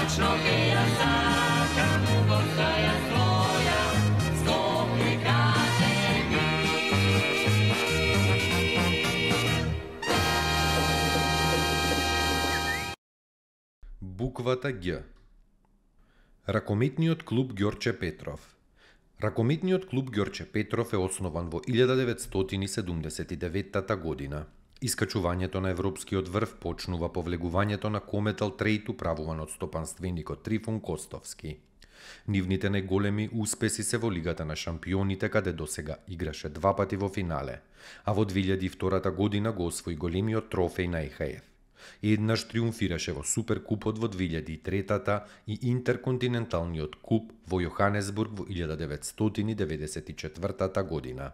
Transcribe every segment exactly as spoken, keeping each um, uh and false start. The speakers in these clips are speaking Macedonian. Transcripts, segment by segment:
Večno ti ja sakam, postaja svoja, stopi kaže mi. Буквата Г. Ракометниот клуб Ѓорче Петров. Ракометниот клуб Ѓорче Петров е основан во илјада деветстотини седумдесет и девета година. Искачувањето на европскиот врв почнува по влегувањето на Кометал Трейт управуван од стопанственикот Трифун Костовски. Нивните најголеми успеси се во Лигата на шампионите, каде досега играше два пати во финале, а во две илјади и втора година го освои големиот трофеј на Е Ха Еф. Еднаш триумфираше во Суперкупот во две илјади и трета и Интерконтиненталниот куп во Јоханесбург во илјада деветстотини деветдесет и четврта година.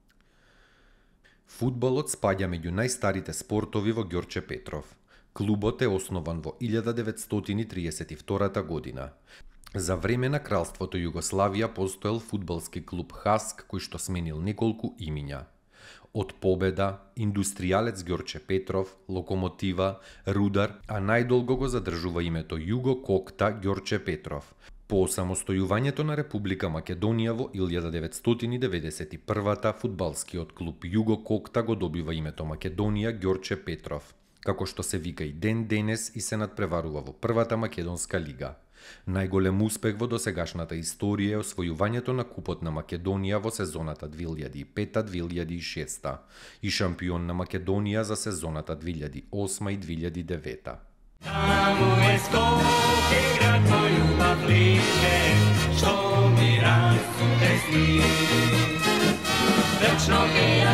Фудбалот спаѓа меѓу најстарите спортови во Ѓорче Петров. Клубот е основан во илјада деветстотини триесет и втора година. За време на Кралството Југославија постоел фудбалски клуб Хаск, кој што сменил неколку имиња. Од Победа, Индустријалец Ѓорче Петров, Локомотива, Рудар, а најдолго го задржува името Југо Кокта Ѓорче Петров. По самостојувањето на Република Македонија во илјада деветстотини деветдесет и прва фудбалскиот клуб Југо Кокта го добива името Македонија Ѓорче Петров, како што се вика и ден денес и се надпреварува во првата македонска лига. Најголем успех во досегашната историја е освојувањето на Купот на Македонија во сезоната две илјади и пета две илјади и шеста и шампион на Македонија за сезоната две илјади и осма и две илјади и девета. Tamo je Skopje, grad moj ljubav bliže, što mi rasute sni. Večno ti ja